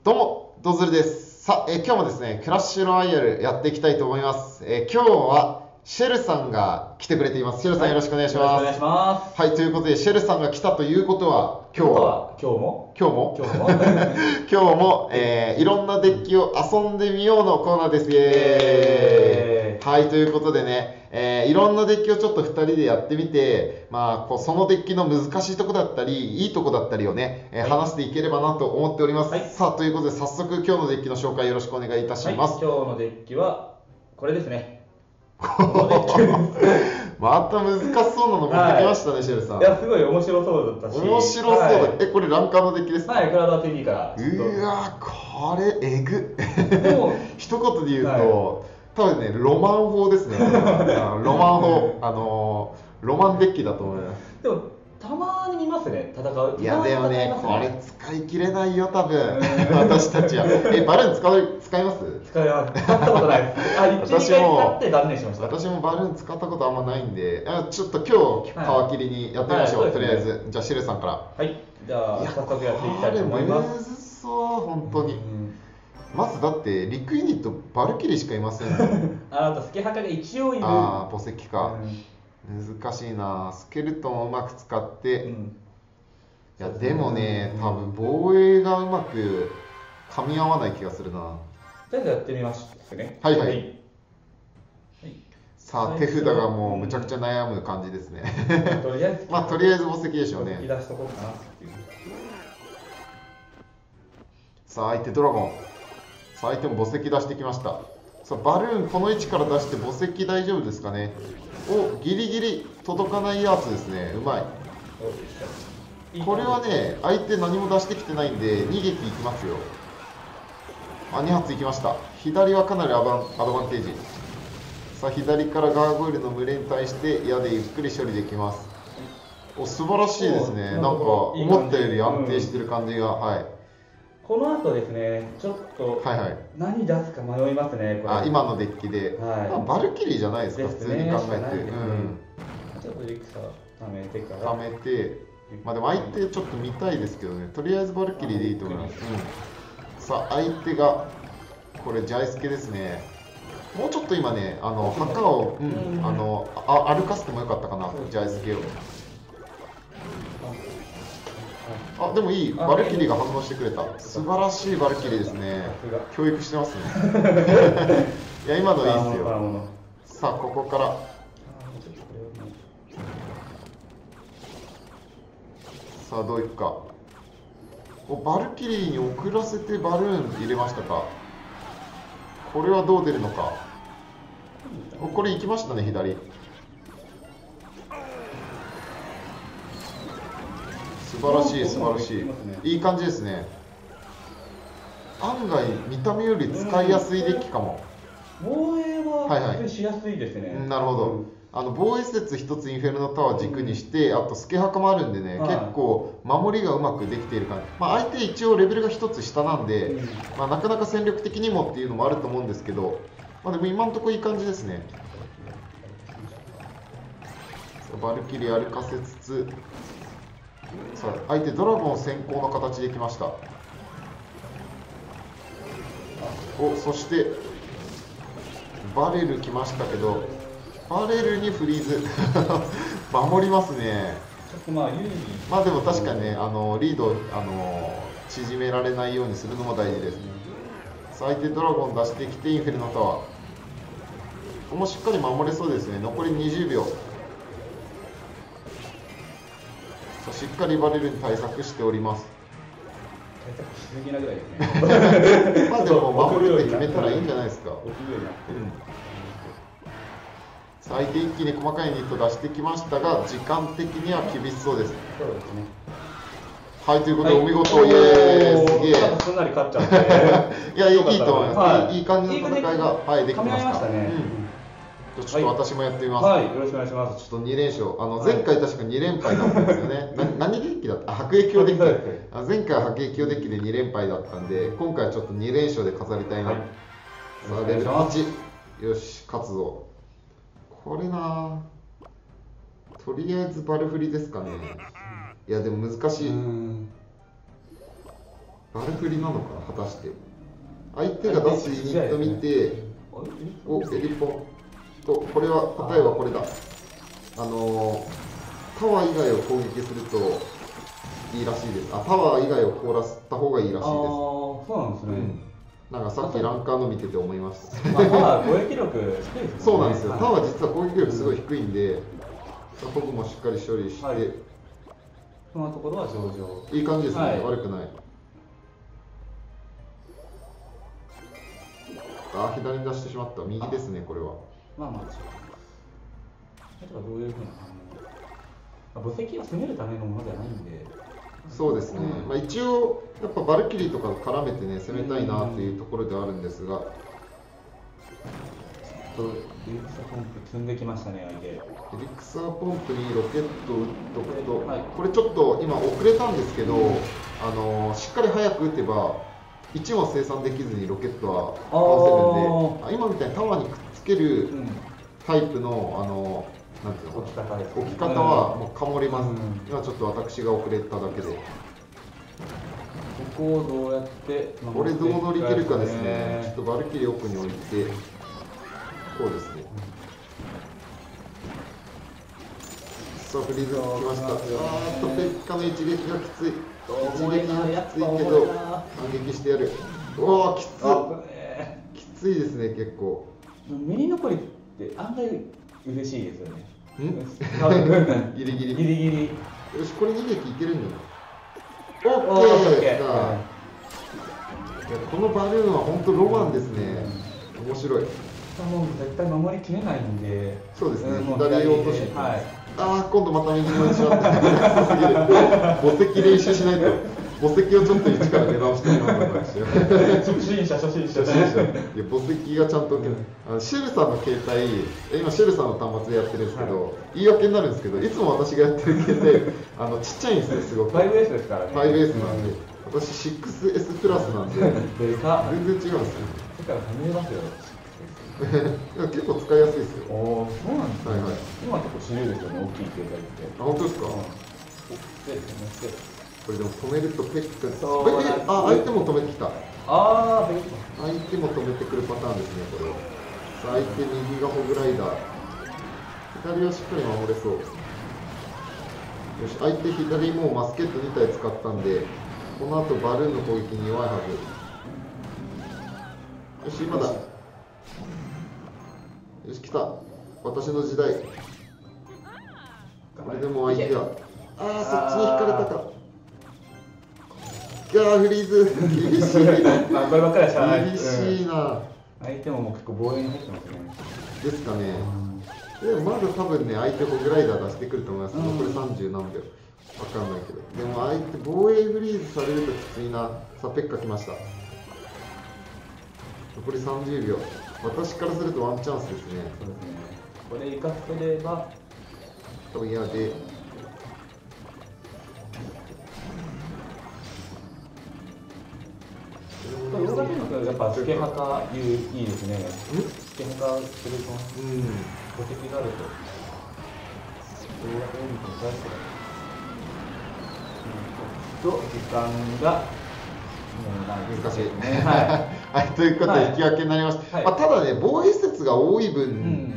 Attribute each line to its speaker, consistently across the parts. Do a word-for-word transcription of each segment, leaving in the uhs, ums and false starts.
Speaker 1: どうも、ドズルです。さあ、えー今日もですね、クラッシュロワイヤルやっていきたいと思います。えー今日はシェルさんが来てくれています。シェルさん、よろしくお願いします。
Speaker 2: よろしくお願いします。
Speaker 1: はい、ということで、シェルさんが来たということは、今日は、
Speaker 2: 今日も
Speaker 1: 今日も
Speaker 2: 今日も
Speaker 1: 今日も、えーいろんなデッキを遊んでみようのコーナーです。イエーイ。はい、ということでね、えーいろんなデッキをちょっとふたりでやってみて、まあ、こうそのデッキの難しいとこだったり、いいとこだったりをね、えー
Speaker 2: はい
Speaker 1: 話していければなと思っております。
Speaker 2: はい
Speaker 1: さあ、ということで、早速今日のデッキの紹介よろしくお願いいたし
Speaker 2: はい、
Speaker 1: ます。
Speaker 2: 今日のデッキはこれですね。このデッキです
Speaker 1: また難しそうなの持ってきましたね、シェルさん。
Speaker 2: いや、すごい面白そうだったし。
Speaker 1: 面白そうだ、
Speaker 2: はい、
Speaker 1: え、これランカーのデッキですか？
Speaker 2: はい、クラウド ティーブイ からちょっと。
Speaker 1: うわ、これえぐ
Speaker 2: でも
Speaker 1: 一言で言うと、
Speaker 2: はい
Speaker 1: 多分ね、ロマン法ですね。あのロマン法、あのーロマンデッキだと思います。
Speaker 2: でもたまに見ますね、戦う。
Speaker 1: いやでもね、
Speaker 2: たまに戦い
Speaker 1: こ
Speaker 2: ますね
Speaker 1: れ使い切れないよ、多分私たちは。え、バルーン使い使います？
Speaker 2: 使います。使ったことないです。あ、いち、にかい
Speaker 1: 私も
Speaker 2: 使って断念しました。
Speaker 1: 私もバルーン使ったことあんまないんで、あちょっと今日皮切りにやってみましょう、
Speaker 2: はい
Speaker 1: とりあえ
Speaker 2: はいそうですね
Speaker 1: ず。じゃあシェルさんから。
Speaker 2: はい、じゃあ
Speaker 1: いや、
Speaker 2: 早速やっていき
Speaker 1: こ
Speaker 2: たいと思いま
Speaker 1: れむ
Speaker 2: す。
Speaker 1: ずそう、本当に。
Speaker 2: うん
Speaker 1: まずだってリクユニットバルキリーしかいませんもん。
Speaker 2: あなたスケハカが一応いる。
Speaker 1: ああ、墓石か、
Speaker 2: うん
Speaker 1: 難しいな。スケルトンをうまく使って、い
Speaker 2: うん
Speaker 1: やでもね、多分防衛がうまく噛み合わない気がするな。
Speaker 2: とりあえずやってみますね。
Speaker 1: はいはい
Speaker 2: はい
Speaker 1: さあ、手札がもうむちゃくちゃ悩む感じですね。
Speaker 2: とりあえず、
Speaker 1: まあとりあえず墓石でしょうね。
Speaker 2: 引き出しとこうかなっていう。
Speaker 1: さあ相手ドラゴン、さあ相手も墓石出してきました。さあバルーンこの位置から出して墓石大丈夫ですかね。お、ギリギリ届かないやつですね。うまい。これはね、相手何も出してきてないんでに撃いきますよ。あ、に発いきました。左はかなりアバンアドバンテージ。さあ左からガーゴイルの群れに対して矢でゆっくり処理できます。お、素晴らしいですね。なんか思ったより安定してる感じが、はい。
Speaker 2: この後ですね、ちょっと
Speaker 1: はいはい。
Speaker 2: 何出すか迷いますね、これ。
Speaker 1: あ、今のデッキで、
Speaker 2: はい
Speaker 1: まあバルキリーじゃないですか、
Speaker 2: です
Speaker 1: 普通に
Speaker 2: ね
Speaker 1: 考えて。
Speaker 2: しかないですね
Speaker 1: うん。
Speaker 2: ちょっとリクサ貯めてから。
Speaker 1: 貯めて、まあでも相手ちょっと見たいですけどね、とりあえずバルキリーでいいと思います。うん、さあ、相手が、これ、ジャイスケですね。もうちょっと今ね、あの墓を、うん、あのあ歩かせてもよかったかな、ジャイスケを。あ、でもいい、バルキリーが反応してくれた。素晴らしいバルキリーですね。教育してますね。いや、今のいいですよ。さあ、ここから。さあ、どういくか。お、バルキリーに送らせてバルーン入れましたか。これはどう出るのか。お、これ行きましたね、左。素晴らしい、素晴らしい。いい感じですね。案外、見た目より使いやすいデッキかも。
Speaker 2: 防衛は
Speaker 1: はいはい
Speaker 2: 普通にしやすいですね。
Speaker 1: なるほど。あの防衛施設一つインフェルノタワー軸にして、あとスケハカもあるんでね、
Speaker 2: はい
Speaker 1: 結構守りがうまくできている感じ。まあ、相手一応レベルが一つ下なんで、
Speaker 2: うん
Speaker 1: まあ、なかなか戦力的にもっていうのもあると思うんですけど、まあ、でも今のところいい感じですね。さあバルキリー歩かせつつ、さあ相手ドラゴン先行の形できました。お、そしてバレル来ましたけど、バレルにフリーズ守りますね。
Speaker 2: ちょっとまあ有利。
Speaker 1: まあでも確かにね、あのリードあの縮められないようにするのも大事です。さあ相手ドラゴン出してきてインフェルノタワー、ここもしっかり守れそうですね。残りにじゅうびょう。さあしっかりバレルに対策しております。
Speaker 2: 対策しすぎなぐらいですね。
Speaker 1: まあでも守るって決めたらいいんじゃないですか。
Speaker 2: 置くようになってる。
Speaker 1: さあ相手一気に細かいユニット出してきましたが、時間的には厳しそうです。
Speaker 2: そうですね。
Speaker 1: はい、ということで、
Speaker 2: はい
Speaker 1: お見事、イエーイ、すげえ。
Speaker 2: なんかすんなり勝っちゃって。
Speaker 1: いや、いいいいと思います。
Speaker 2: はい
Speaker 1: いいいい感じの戦いが、はい、できてました。
Speaker 2: 噛み合いましたね。
Speaker 1: うん、ちょっと私もやってみます。
Speaker 2: はい、よろしくお願いします。
Speaker 1: ちょっとに連勝、あの
Speaker 2: はい
Speaker 1: 前回確かに連敗だったんですよね。な何デッキだった？あ、白液鏡デッキ。
Speaker 2: はい
Speaker 1: あ、前回は白液鏡デッキでに連敗だったんで、今回はちょっとに連勝で飾りたいな。
Speaker 2: はい
Speaker 1: さあ、レベルはち。よし、勝つぞ。これなぁ。とりあえずバルフリですかね。いや、でも難しい。 バルフリなのかな、果たして。相手が出すユニット見て、お、エリポンと、これは、例えばこれだ。あのー、タワー以外を攻撃するといいらしいです。あ、タワー以外を凍らせた方がいいらしいです。ああ、
Speaker 2: そうなんですね。うん
Speaker 1: なんかさっきランカーの見てて思いました。
Speaker 2: まあ、タワー攻撃力低いですね。
Speaker 1: そうなんですよ。タワー実は攻撃力すごい低いんで、僕もしっかり処理して、はい、
Speaker 2: そのところは上々。
Speaker 1: いい感じですね。はい、悪くない。あ、左に出してしまった。右ですね、これは。
Speaker 2: まあまあ。例えばどういうふうな反応。墓石は攻めるためのものではないんで。
Speaker 1: そうですね、うん、まあ、一応、やっぱバルキリーとか絡めてね、攻めたいなというところではあるんですが、
Speaker 2: ちょっとエリクサーポンプ積んできましたね、相手。エ
Speaker 1: リクサーポンプにロケットを打っとくと、はい、これちょっと今、遅れたんですけど、うん、あのしっかり早く打てば、いちも生産できずにロケットは倒せるんで、今みたいにタワーにくっつけるタイプの、あのなんていうの
Speaker 2: 置き方です、
Speaker 1: ね、置き方はもうかもります、うん、今ちょっと私が遅れただけで、こ
Speaker 2: こをどうやって
Speaker 1: これどう乗り切るかですね。ちょっとバルキリー奥に置いて、こうですね、さあフリーズが来ました。あーっとペッカの一撃がきつい、一撃がきついけど反撃してやる。うわーきつい、きついですね。結構
Speaker 2: ミニ残りって案外嬉しいですよね。
Speaker 1: ギリギリ
Speaker 2: ギリギリ。
Speaker 1: よし、これに撃いけるんじゃない？オッケー。さあ、このバルーンは本当ロマンですね。面白い。
Speaker 2: もう絶対守りきれないんで。
Speaker 1: そうですね。左落とし。はい。ああ、今度また右に落ちちゃって。墓石練習しないと。墓石をちょっと一から出直してもらうのかしら。
Speaker 2: 初心者、初心者。
Speaker 1: いや、墓石がちゃんと、うん、あのシェルさんの携帯、今シェルさんの端末でやってるんですけど、はい、言い訳になるんですけど、いつも私がやってる携帯、あのちっちゃいんですよ、すごく。
Speaker 2: ファイブエス ですからね。
Speaker 1: ファイブエス なんで、私 シックスエス プラスなんで、全然違うんですよ。
Speaker 2: だからはみ出ますよ。
Speaker 1: 結構使いやすいですよ。
Speaker 2: おお、そうなんですね。はいはい、今結構主流ですよね、大きい携帯って。
Speaker 1: あ、本当ですか。これでも止めるとペック、あ、相手も止めてきた。あ
Speaker 2: あ、
Speaker 1: 相手も止めてくるパターンですね、これは。さあ、相手右がホグライダー。左はしっかり守れそう。よし、相手左もうマスケットにたい使ったんで、この後バルーンの攻撃に弱いはず。よし、今だ。よし、来た。私の時代。これでも相手は。ああ、そっちに引かれたか。いやー、フリーズ。厳しい。
Speaker 2: まあ、こればっかりはしゃあない。
Speaker 1: 厳しいな。
Speaker 2: 相手ももう結構防衛に入ってますね。
Speaker 1: ですかね。でもまだ多分ね、相手ホグライダー出してくると思います。残りさんじゅうなんびょう。わかんないけど。でも相手防衛フリーズされるときついな。さあ、ペッカ来ました。残りさんじゅうびょう。私からするとワンチャンスですね。
Speaker 2: そうですね。これ生かせれば。
Speaker 1: と嫌で。
Speaker 2: ヨガ天国はやっぱスケハカいいですね。スケハカすると、うん、墓石があると。ヨガ天国に対してと時間が
Speaker 1: 難しいね。はい。ということで引き分けになりました。はい、まあ、ただね、防衛施設が多い分、うん、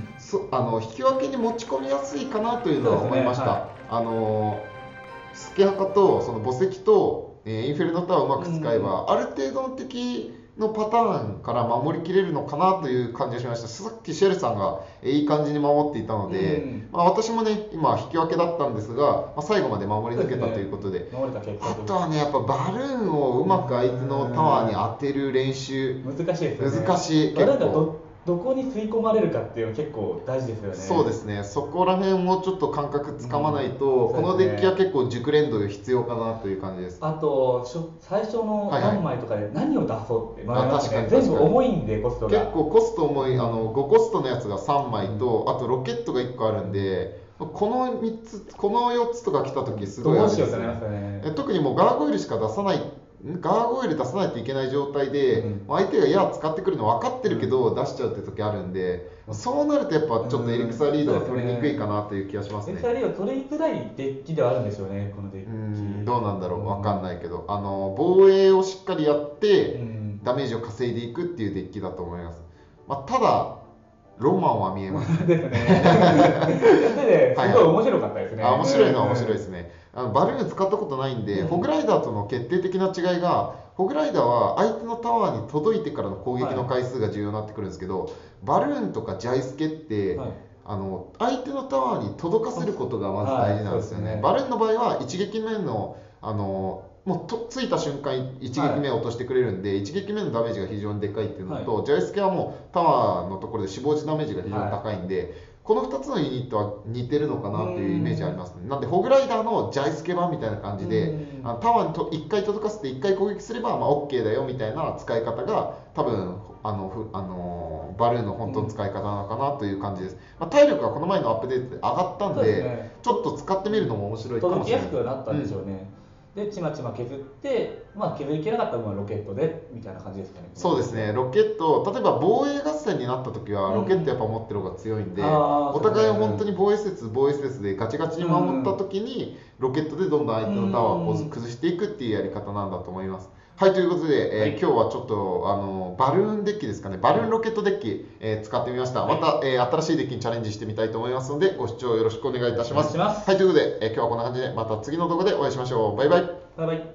Speaker 1: そあの引き分けに持ち込みやすいかなというのは思いました。ね、はい、あのスケハカとその墓石とインフェルノタワーをうまく使えば、うん、ある程度の敵のパターンから守りきれるのかなという感じがしました。さっきシェルさんがいい感じに守っていたので、うん、まあ、私もね、今引き分けだったんですが、まあ、最後まで守り抜けたということで、でね、あとはね、やっぱバルーンをうまく相手のタワーに当てる練習、
Speaker 2: 難しいですよね。
Speaker 1: 難しい。結構
Speaker 2: どこに吸い込まれるかっていうのは結構大事ですよね。
Speaker 1: そうですね。そこら辺もちょっと感覚つかまないと、うん、このデッキは結構熟練度が必要かなという感じです。
Speaker 2: あと最初の何枚とかで何を出そうって迷いますね。全部重いんでコストが。
Speaker 1: 結構コスト重い、あのごコストのやつがさんまいと、あとロケットがいっこあるんで、このみっつ、このよっつとか来た時すごいあれですね。ね、特にもうガーゴイルしか出さない。ガーゴイル出さないといけない状態で、うん、相手が矢使ってくるの分かってるけど出しちゃうって時あるんで、そうなるとやっぱちょっとエリクサーリードは取りにくいかなという気がしますね。
Speaker 2: エリクサーリードは取りづらいデッキではあるんでしょうね、このデッキ。
Speaker 1: ん、どうなんだろう、わかんないけど、あの防衛をしっかりやって、
Speaker 2: うん、
Speaker 1: ダメージを稼いでいくっていうデッキだと思います。まあ、ただ、ロマンは見えますね。
Speaker 2: ですね。すごい面白かったですね。
Speaker 1: あ、面白いのは面白いですね。あのバルーン使ったことないんで、
Speaker 2: うん、
Speaker 1: ホグライダーとの決定的な違いが、ホグライダーは相手のタワーに届いてからの攻撃の回数が重要になってくるんですけど、はい、バルーンとかジャイスケって、はい、あの相手のタワーに届かせることがまず大事なんですよね。はい、ね、バルーンの場合は一撃目のあのもうとついた瞬間一撃目を落としてくれるんで、はい、一撃目のダメージが非常にでかいっていうのと、はい、ジャイスケはもうタワーのところで死亡時ダメージが非常に高いんで、はい、このふたつのユニットは似てるのかなっていうイメージありますね。なんでホグライダーのジャイスケ版みたいな感じで、あのタワーにといっかい届かせていっかい攻撃すれば、まあ、OK だよみたいな使い方が多分あのふあのバルーンの本当の使い方なのかなという感じです。まあ、体力はこの前のアップデートで上がったん で, で、ね、ちょっと使ってみるのも面白いかもしれない。
Speaker 2: 届きやすくなったんでしょうね。うん、でちまちま削って、まあ、削りきれなかった分はロケットでみたいな感じですかね。
Speaker 1: そうですね、ロケット、例えば防衛合戦になった時はロケットやっぱ持ってる方が強いんで、うん、お互いを本当に防衛節防衛節でガチガチに守った時に、ロケットでどんどん相手のタワーを崩していくっていうやり方なんだと思います。はい、ということで、えーはい、今日はちょっとあのバルーンデッキですかね、バルーンロケットデッキ、えー、使ってみました。また、えー、新しいデッキにチャレンジしてみたいと思いますので、ご視聴よろしくお願いいたします。
Speaker 2: お願いします。
Speaker 1: はい、ということで、えー、今日はこんな感じで、また次の動画でお会いしましょう。バイバイ。
Speaker 2: バイバイ。